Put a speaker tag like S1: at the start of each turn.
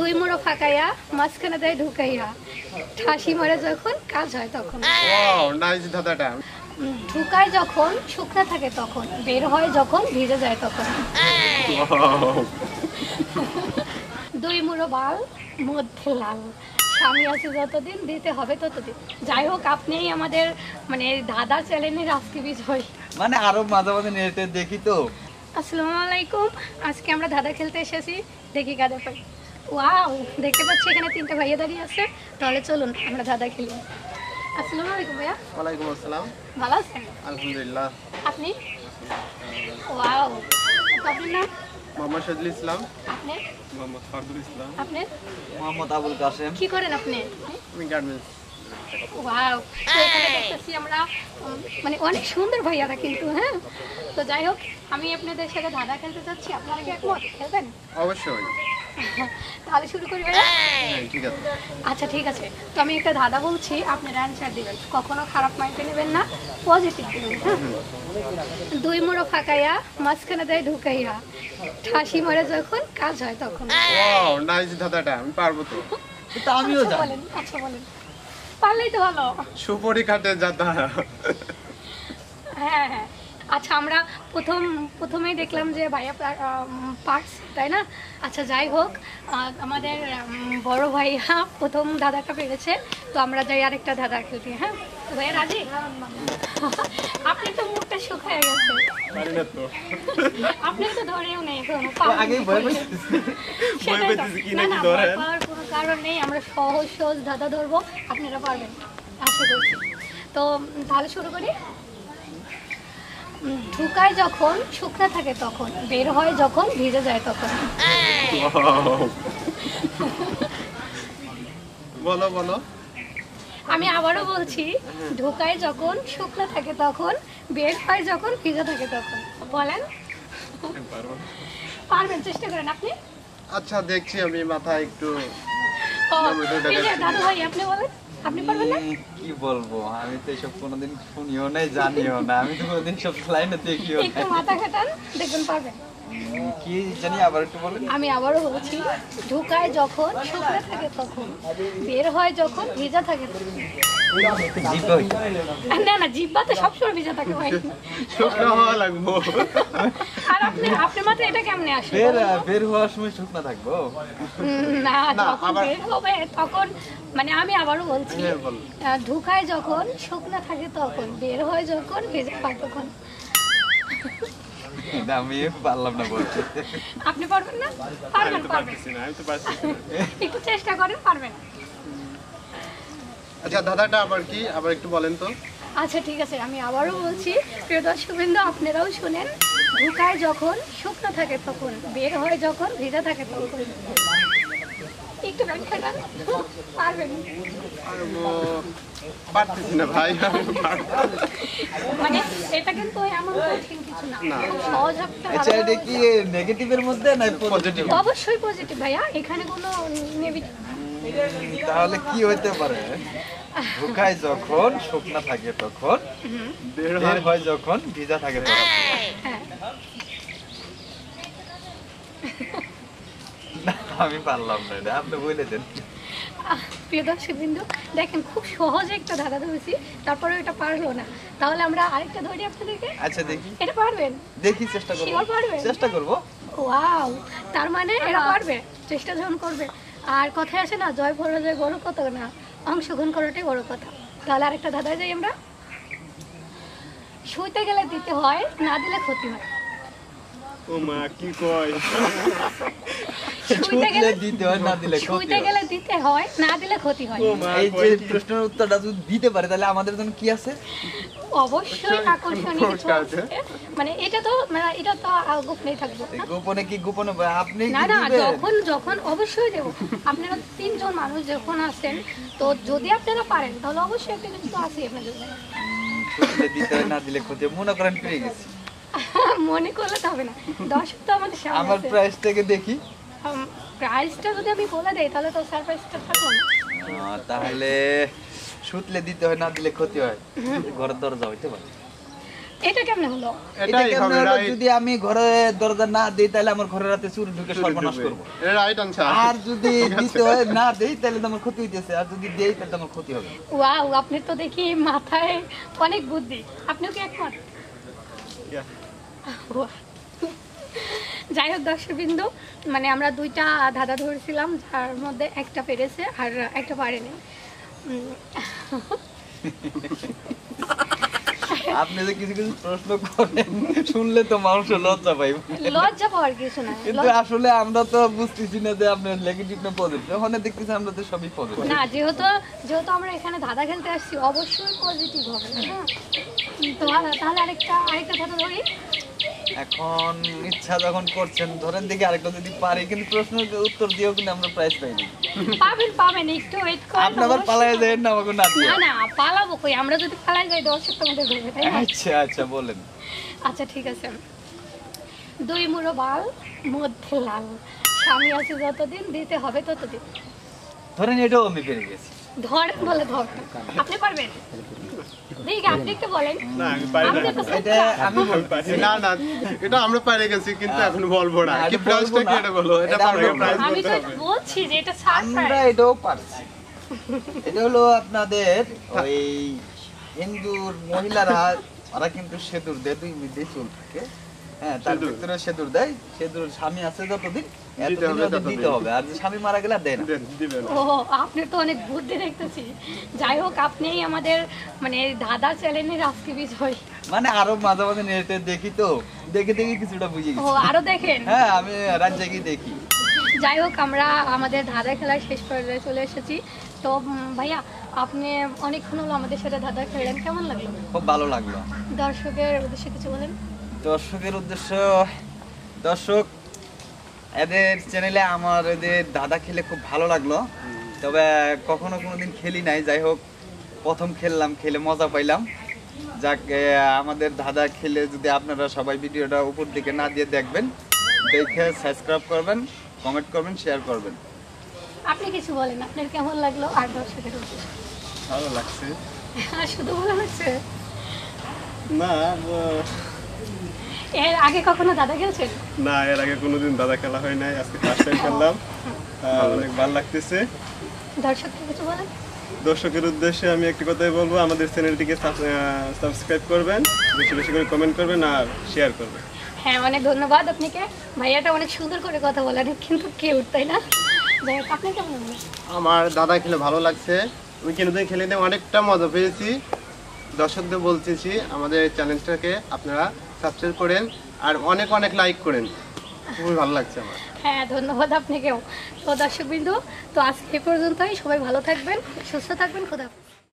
S1: দুই মুড়ো ফাঁকাইয়া মাঝখানে দেয় ঢুকাইয়া ঠাসি মারে যখন কাজ হয় তখন।
S2: ওয়াও নাইস ধাঁধাটা।
S1: ঢুকায় যখন শুকনা থাকে তখন, বের হয় যখন ভিজে যায় তখন।
S2: ওয়াও
S1: দুই মুড়ো বাল মধ্যে লাল, স্বামী আছে যতদিন দিতে হবে ততদিন। যাই হোক, আপনিই আমাদের মানে দাদা চ্যানেলের আজকে বিজয়।
S3: মানে আরো মাঝে মাঝে নেটে দেখি তো।
S1: আসসালামু আলাইকুম, আজকে আমরা ধাঁধা খেলতে এসেছি, দেখি কাদের পাই। ওয়াও, দেখতে পাচ্ছি এখানে তিনটা ভাইয়া দাঁড়িয়ে আছে, তাহলে চলুন আমরা ধাঁধা খেলি। আসসালামু আলাইকুম ভাইয়া।
S2: ওয়ালাইকুম আসসালাম।
S1: ভালো আছেন?
S2: আলহামদুলিল্লাহ।
S1: আপনি? ওয়াও, আপনার নাম?
S2: মোহাম্মদ শহীদুল ইসলাম।
S1: আপনি?
S2: মোহাম্মদ ফারদুল ইসলাম।
S1: আপনি?
S3: মোহাম্মদ আবুল কাসেম।
S1: কি করেন আপনি?
S2: আমি গার্মেন্টস।
S1: ওয়াও, তো এখানে দেখতেছি আমরা মানে অনেক সুন্দর ভাইয়ারা কিন্তু। হ্যাঁ, তো যাই হোক, আমি আপনাদের সাথে ধাঁধা খেলতে চাচ্ছি, আপনারা কি একমত খেলবেন?
S2: অবশ্যই।
S1: তাহলে শুরু করি ভাইয়া।
S2: হ্যাঁ ঠিক আছে।
S1: আচ্ছা ঠিক আছে, তো আমি একটা ধাঁধা বলছি, আপনারা অ্যান্সার দিবেন, কখনো খারাপ মাইন্ডে নেবেন না, পজিটিভ দিবেন। হ্যাঁ, দুই মুড়ো ফাঁকাইয়া মাঝখানে দেয় ঢুকাইয়া ঠাসি মারে যখন কাজ হয় তখন।
S2: ওয়াও নাইস ধাঁধাটা, আমি পারবো তো।
S3: এটা আমিও
S1: আচ্ছা
S3: জানি।
S1: বলেন, আচ্ছা বলেন, পারলেই তো ভালো।
S2: সুপরি কাটে যাতা।
S1: হ্যাঁ হ্যাঁ, আচ্ছা আমরা প্রথমেই দেখলাম যে ভাইয়া পার্স, তাই না? আচ্ছা যাই হোক, আমাদের বড় ভাইয়া প্রথম ধাঁধাটা পেরেছে, তো আমরা যাই আরেকটা ধাঁধা খেলতে। হ্যাঁ, তো ভাইয়া রাজি? আপনি তো মুখটা শুকায় গেছে,
S2: পারি না তো।
S1: আপনি তো ধরেও নেই এখনো।
S3: আগেই ভয় পেয়েছি।
S2: ভয় পেয়েছি কি
S1: না
S2: নাকি
S1: না,
S2: ধরেন?
S1: ভয় পাওয়ার কোনো কারণ নেই, আমরা সহজ সহজ ধাঁধা ধরবো, আপনারা পারবেন আশা করছি। তো তাহলে শুরু করি। ঢুকায় যখন শুকনা থাকে তখন, বের হয় যখন ভিজে যায় তখন।
S2: ওয়াও। বলো বলো।
S1: আমি আবারও বলছি, ঢুকায় যখন শুকনা থাকে তখন, বের হয় যখন ভিজে থাকে তখন। বলেন,
S2: পারবো না।
S1: পারবেন, চেষ্টা করেন আপনি।
S2: আচ্ছা দেখছি, আমি মাথায় একটু
S1: ও, এই যে দাদু ভাই, আপনি বলেন, আপনি পারবেন না?
S3: কি বলবো, আমি তো এসব কোনোদিন শুনিও নাই, জানিও না, আমি তো কোনোদিন সব লাইনে দেখিও
S1: একটু
S3: নাই।
S1: মাথা খাটান, দেখবেন পারবেন।
S3: কি জানি, আবার একটু বলেন।
S1: আমি আবারও বলছি, ঢুকায় যখন শুকনা থাকে তখন, বের হয় যখন ভিজা থাকে তখন।
S3: জিভই।
S1: না না, জিব্বা তো সবসময় ভিজা থাকে ভাই।
S2: শুকনো হওয়া লাগবো।
S1: আর আপনি মাত্র এটা কেমনে আসে?
S3: বের হওয়ার সময় শুকনা থাকবো।
S1: না,
S2: না,
S1: যখন
S2: আবার-
S1: বের হবে তখন, মানে আমি আবারও বলছি,
S2: হ্যাঁ, বল।
S1: ঢুকায় যখন শুকনা থাকে তখন, বের হয় যখন ভেজা হয় তখন।
S3: না, আমি পারলাম না বলতে।
S1: আপনি পারবেন না? পারবেন,
S2: আমি তো
S1: পারবেন,
S2: পারতেছি না, আমি তো পারছি না।
S1: একটু চেষ্টা করেন, পারবেন।
S2: আচ্ছা ধাঁধাটা আবার কি, আবার একটু বলেন তো।
S1: আচ্ছা ঠিক আছে, আমি আবারও বলছি, প্রিয় দর্শকবৃন্দ আপনারাও শুনেন। ঢুকায় যখন শুকনো থাকে তখন, বের হয় যখন ভেজা থাকে তখন। একটু ব্যাখ্যাটা পারবেন?
S2: পারবো, পারতেছি না ভাই, আমি পারবো না।
S1: মানে এটা কিন্তু এমন কঠিন কিছু না,
S2: না।
S1: সহজ একটা
S3: আচ্ছা,
S1: ধারণা।
S3: এটা কি নেগেটিভের মধ্যে না পজিটিভ?
S1: অবশ্যই পজিটিভ ভাইয়া, এখানে কোনো নেগেটিভ।
S3: তাহলে কি হইতে পারে? ঢুকায় যখন শুকনা থাকে তখন,
S2: বের
S3: বের
S2: হয়
S3: হয় যখন ভিজা থাকে তখন।
S1: হ্যাঁ,
S3: না, আমি পারলাম না, এটা আপনি বলে দেন।
S1: প্রিয় দর্শকবৃন্দ দেখেন, খুব সহজ একটা ধাঁধা ধরেছি, তারপরে এটা পারলো না, তাহলে আমরা আরেকটা ধরি আপনাদেরকে।
S3: আচ্ছা দেখি,
S1: এটা পারবেন?
S3: দেখি চেষ্টা করবো।
S1: Sure পারবেন?
S3: চেষ্টা করবো।
S1: ওয়াও, তার মানে এরা পারবে, চেষ্টা যখন করবে। আর কথায় আছে না, জয় পরাজয় বড় কথা না, অংশগ্রহণ করাটাই বড় কথা। তাহলে আরেকটা ধাঁধায় যাই আমরা। শুইতে গেলে দিতে হয়, না দিলে ক্ষতি হয়।
S2: ও মা কি কয়।
S1: শুইতে গেলে
S3: দিতে হয়, না দিলে ক্ষতি
S1: শুইতে
S3: হয়।
S1: গেলে দিতে হয়, না দিলে ক্ষতি হয়।
S2: ও মা
S3: এই যে
S2: কয় কি?
S3: প্রশ্নের উত্তরটা যদি দিতে পারে, তাহলে আমাদের জন্য কি আছে?
S1: অবশ্যই আকর্ষণীয় কিছু আছে। মানে এটা তো গোপনেই থাকবো।
S3: এই গোপনে কি গোপনে আপনি
S1: না
S3: কি
S1: না,
S3: দিবেন?
S1: যখন অবশ্যই দেবো। আপনারা তিনজন মানুষ যখন আছেন, তো যদি আপনারা পারেন তাহলে অবশ্যই একটা কিছু তো আছে আপনাদের জন্য।
S3: শুনলে দিতে হয়, না দিলে ক্ষতি হয়। মনে করেন পেয়ে গেছি।
S1: মনে করলে তো হবে না, দর্শক তো আমাদের সামনে
S3: আমার
S1: আছে।
S3: প্রাইস থেকে দেখি।
S1: প্রাইসটা যদি আমি বলে দেই তাহলে তো সারপ্রাইজটা থাকলো না।
S3: তাহলে শুতলে দিতে হয়, না দিলে ক্ষতি হয়। ঘরের দরজা হইতে পারে।
S1: এটা কেমনে হলো?
S2: এটাই
S3: কেমনে
S2: হবে
S3: হলো,
S2: রাইট।
S3: যদি আমি ঘরে দরজা না দিই তাহলে আমার ঘরে রাতে চুরি ঢুকে সর্বনাশ করবো।
S2: এটা রাইট আনসার।
S3: আর যদি দিতে হয় না দেই তাহলে তো আমার ক্ষতি হইতেছে, আর যদি দেই তাহলে তো আমার ক্ষতি হবে।
S1: ওয়াও, আপনি তো দেখি মাথায় অনেক বুদ্ধি। আপনিও কি একমত? বাহ। যাই হোক দর্শকবৃন্দ, মানে আমরা দুইটা ধাঁধা ধরেছিলাম, যার মধ্যে একটা পেরেছে আর একটা পারেনি।
S3: আপনি যে কিছু কিছু প্রশ্ন করেন শুনলে তো মানুষ লজ্জা পাইবে।
S1: লজ্জা পাওয়ার কিছু না।
S3: কিন্তু আসলে আমরা তো বুঝতেছি না যে আপনার নেগেটিভ না পজিটিভ, ওখানে দেখতেছি আমরা তো সবই পজিটিভ।
S1: না, যেহেতু আমরা এখানে ধাঁধা খেলতে আসছি, অবশ্যই পজিটিভ হবে। হ্যাঁ, তো তাহলে আরেকটা ধাঁধা ধরি।
S3: এখন ইচ্ছা যখন করছেন ধরেন, দেখি আরেকটা যদি পারি, কিন্তু প্রশ্নের উত্তর দিয়েও কিন্তু আমরা প্রাইজ পাইনি।
S1: পাবেন, একটু ওয়েট করুন।
S3: আপনি আবার পালায় যাবেন না আমাকে না দিয়ে?
S1: না, পালাবো কই, আমরা যদি পালাই যাই দর্শক তো আমাদের ধরবে, তাই না?
S3: আচ্ছা বলেন।
S1: আচ্ছা ঠিক আছে। দুই মুড়ো বাল, মধ্যে লাল, স্বামী আছে যতদিন, দিতে হবে ততদিন।
S3: ধরেন এটাও আমি পেরে গেছি।
S1: ধরেন বলে ধরেন, আপনি পারবেন? দেখি আপনি একটু বলেন।
S2: না আমি পারি না।
S1: আমাদের তো
S3: এটা আমি বলবো।
S2: না এটা আমরা পারে গেছি, কিন্তু এখন বলবো না।
S3: না,
S2: কি
S3: এটা
S2: প্রাইসটা
S3: বলবো
S2: কি
S3: না।
S2: এটা বলো, এটা
S3: এটা
S2: পারবে,
S3: আমরা
S2: প্রাইস
S1: আমি
S2: বলতে
S1: তো
S2: হবে।
S1: বলছি যে এটা
S3: আমরা
S1: সারপ্রাইজ।
S3: এটাও পারছি। এটা হলো আপনাদের ওই হিন্দুর মহিলারা, ওরা কিন্তু সিঁদুর দেয়, দুই মিনিটে চুল থাকে। হ্যাঁ, তার
S2: সিঁদুর।
S3: ভিতরে সিঁদুর দেয়। সিঁদুর স্বামী আছে যতদিন
S2: দিতে হবে
S3: এতদিন ওদের
S2: ততদিন।
S3: দিতে হবে, আর যে স্বামী মারা গেলে আর দেয় না।
S2: দিবেন।
S1: ও, আপনি তো অনেক বুদ্ধি দেখতেছি। যাই হোক, আপনিই আমাদের মানে ধাঁধা চ্যানেলের আজকে বিজয়।
S3: মানে আরো মাঝে মাঝে নেটে দেখি, তো দেখে কিছুটা বুঝে
S1: ও,
S3: গেছি।
S1: আরো দেখেন।
S3: হ্যাঁ, আমি রাত জাগিয়ে দেখি।
S1: যাই হোক, আমরা আমাদের ধাঁধা খেলার শেষ পর্যায়ে চলে এসেছি। তো ভাইয়া, আপনি অনেকক্ষণ হলো আমাদের সাথে ধাঁধা খেলেন, কেমন লাগলো?
S3: খুব ভালো লাগলো।
S1: দর্শকের উদ্দেশ্যে কিছু বলেন।
S3: দর্শকের উদ্দেশ্য, দর্শক এদের চ্যানেলে আমার এদের দাদা খেলে খুব ভালো লাগলো, তবে কখনো কোনোদিন খেলি নাই। যাই হোক, প্রথম খেললাম, খেলে মজা পাইলাম। যাক, আমাদের দাদা খেলে যদি আপনারা সবাই ভিডিওটা উপর দিকে না দিয়ে দেখবেন, দেখে সাবস্ক্রাইব করবেন, কমেন্ট করবেন, শেয়ার করবেন।
S1: আপনি কিছু বলেন, আপনার কেমন লাগলো? আর দর্শকের উদ্দেশ্যে
S2: ভালো লাগছে।
S1: শুধু ভালো লাগছে?
S2: না
S1: এর আগে কখনো দাদা খেলছেন?
S2: না, এর আগে কোনোদিন দাদা খেলা হয় নাই, আজকে ফার্স্ট টাইম খেললাম। অনেক ভালো লাগতেছে।
S1: দর্শককে কিছু বলেন।
S2: দর্শকের উদ্দেশ্যে আমি একটি কথাই বলবো, আমাদের চ্যানেলটিকে সাবস্ক্রাইব করবেন, বেশি বেশি করে কমেন্ট করবেন আর শেয়ার করবেন।
S1: হ্যাঁ, অনেক ধন্যবাদ আপনাকে। ভাইয়াটা অনেক সুন্দর করে কথা বলেন, কিন্তু কিউট, তাই না? যাই হোক, আপনি কেমন লাগলো?
S2: আমার দাদা খেলে ভালো লাগছে। আমি কোনোদিন খেলে নিয়ে অনেকটা মজা পেয়েছি। দর্শকদের বলতেছি, আমাদের চ্যানেলটাকে আপনারা সাবস্ক্রাইব করেন আর অনেক লাইক করেন। খুবই ভালো লাগছে আমার।
S1: হ্যাঁ, ধন্যবাদ আপনাকেও। তো দর্শকবৃন্দ, তো আজকে এ পর্যন্তই। সবাই ভালো থাকবেন, সুস্থ থাকবেন, খোদা হাফেজ।